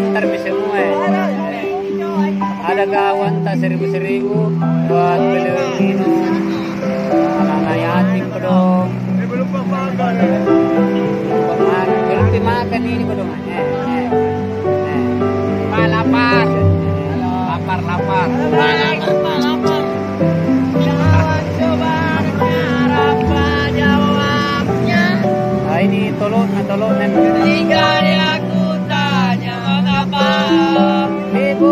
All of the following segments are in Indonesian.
antar semua. Ada kawan tak 1.000 buat beli minum. Anak-anak yatim dong. Belum dimakan ini dong. Lapar. Lapar. Jangan coba berharap jawabnya. Nah, ini tolong. Jika aku tanya mengapa Ibu.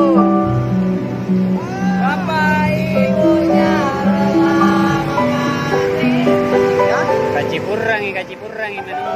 Bapak ibunya rela mengantri. Kaci purang menunggu.